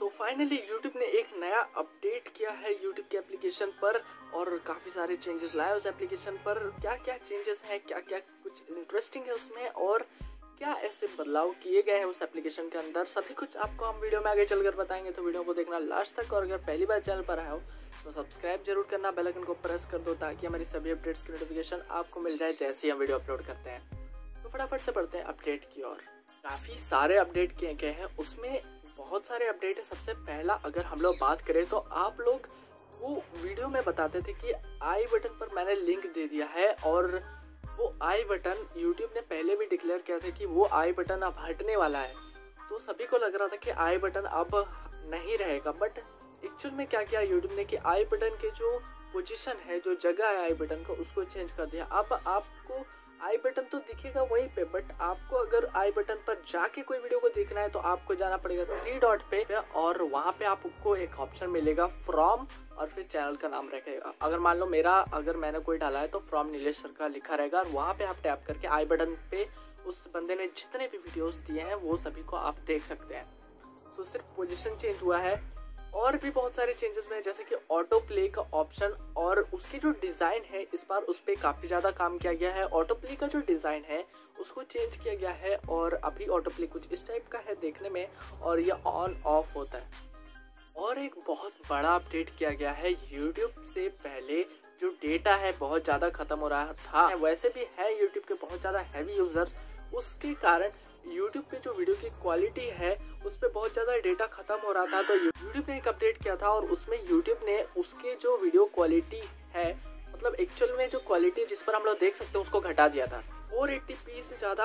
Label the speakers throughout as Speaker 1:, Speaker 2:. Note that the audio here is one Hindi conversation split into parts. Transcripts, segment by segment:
Speaker 1: तो फाइनली YouTube ने एक नया अपडेट किया है YouTube के एप्लीकेशन पर और काफ़ी सारे चेंजेस लाए उस एप्लीकेशन पर। क्या क्या चेंजेस हैं, क्या क्या कुछ इंटरेस्टिंग है उसमें और क्या ऐसे बदलाव किए गए हैं उस एप्लीकेशन के अंदर, सभी कुछ आपको हम वीडियो में आगे चलकर बताएंगे। तो वीडियो को देखना लास्ट तक और अगर पहली बार चैनल पर आए हो तो सब्सक्राइब जरूर करना, बेल आइकन को प्रेस कर दो ताकि हमारी सभी अपडेट्स की नोटिफिकेशन आपको मिल जाए जैसे ही हम वीडियो अपलोड करते हैं। तो फटाफट से बढ़ते हैं अपडेट की ओर। काफ़ी सारे अपडेट किए गए हैं, उसमें बहुत सारे अपडेट है। सबसे पहला अगर हम लोग बात करें तो आप लोग वो वीडियो में बताते थे कि आई बटन पर मैंने लिंक दे दिया है और वो आई बटन यूट्यूब ने पहले भी डिक्लेयर किया था कि वो आई बटन अब हटने वाला है। तो सभी को लग रहा था कि आई बटन अब नहीं रहेगा, बट एक्चुअल में क्या किया यूट्यूब ने कि आई बटन के जो पोजीशन है, जो जगह है आई बटन का, उसको चेंज कर दिया। अब आपको आई बटन तो दिखेगा वहीं पे, बट आपको अगर आई बटन पर जाके कोई वीडियो को देखना है तो आपको जाना पड़ेगा 3 डॉट पे और वहाँ पे आपको एक ऑप्शन मिलेगा फ्रॉम और फिर चैनल का नाम रहेगा। अगर मान लो अगर मैंने कोई डाला है तो फ्रॉम नीलेश सर का लिखा रहेगा और वहाँ पे आप टैप करके आई बटन पे उस बंदे ने जितने भी वीडियोस दिए हैं वो सभी को आप देख सकते हैं। तो सिर्फ पोजीशन चेंज हुआ है और भी बहुत सारे चेंजेस में, जैसे कि ऑटो प्ले का ऑप्शन और उसकी जो डिज़ाइन है इस बार उस पर काफ़ी ज़्यादा काम किया गया है। ऑटो प्ले का जो डिज़ाइन है उसको चेंज किया गया है और अभी ऑटो प्ले कुछ इस टाइप का है देखने में और ये ऑन ऑफ होता है। और एक बहुत बड़ा अपडेट किया गया है, यूट्यूब से पहले जो डेटा है बहुत ज़्यादा ख़त्म हो रहा था, वैसे भी है यूट्यूब के बहुत ज़्यादा हैवी यूज़र्स, उसके कारण यूट्यूब पे जो वीडियो की क्वालिटी है उस पर बहुत ज़्यादा डेटा खत्म हो रहा था। तो यूट्यूब ने एक अपडेट किया था और उसमें यूट्यूब ने उसके जो वीडियो क्वालिटी है, मतलब एक्चुअल में जो क्वालिटी जिस पर हम लोग देख सकते हैं उसको घटा दिया था। 480p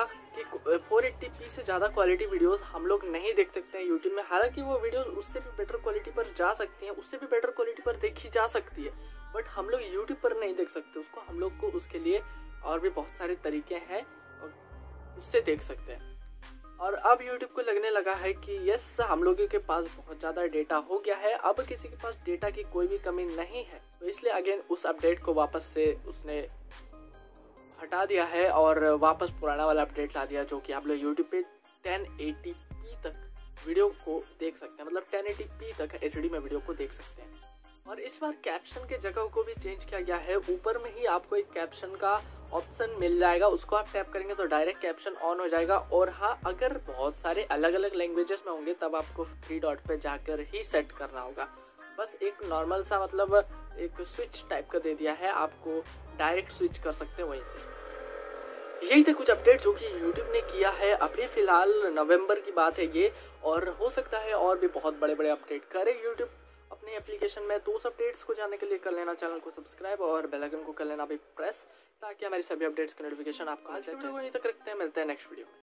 Speaker 1: से ज़्यादा क्वालिटी वीडियोस हम लोग नहीं देख सकते हैं यूट्यूब में। हालांकि वो वीडियो उससे भी बेटर क्वालिटी पर जा सकती हैं, उससे भी बेटर क्वालिटी पर देखी जा सकती है, बट हम लोग यूट्यूब पर नहीं देख सकते उसको। हम लोग को उसके लिए और भी बहुत सारे तरीके हैं, उससे देख सकते हैं। और अब YouTube को लगने लगा है कि यस, हम लोगों के पास बहुत ज़्यादा डेटा हो गया है, अब किसी के पास डेटा की कोई भी कमी नहीं है। तो इसलिए अगेन उस अपडेट को वापस से उसने हटा दिया है और वापस पुराना वाला अपडेट ला दिया, जो कि आप लोग YouTube पे 1080p तक वीडियो को देख सकते हैं, मतलब 1080p तक HD में वीडियो को देख सकते हैं। और इस बार कैप्शन के जगह को भी चेंज किया गया है। ऊपर में ही आपको एक कैप्शन का ऑप्शन मिल जाएगा, उसको आप टैप करेंगे तो डायरेक्ट कैप्शन ऑन हो जाएगा। और हाँ, अगर बहुत सारे अलग अलग लैंग्वेजेस में होंगे तब आपको 3 डॉट पे जाकर ही सेट करना होगा। बस एक नॉर्मल सा मतलब एक स्विच टाइप का दे दिया है, आपको डायरेक्ट स्विच कर सकते हैं वहीं से। यही थे कुछ अपडेट जो कि YouTube ने किया है। अभी फिलहाल नवंबर की बात है ये, और हो सकता है और भी बहुत बड़े बड़े अपडेट करे YouTube अपने एप्लीकेशन में। तो उस अपडेट्स को जानने के लिए कर लेना चैनल को सब्सक्राइब और बेल आइकन को कर लेना भी प्रेस, ताकि हमारी सभी अपडेट्स की नोटिफिकेशन आपको मिल जाए। वहीं तक रखते हैं, मिलते हैं नेक्स्ट वीडियो में।